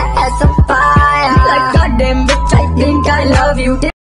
ass on fire. Like goddamn bitch, I think I love you.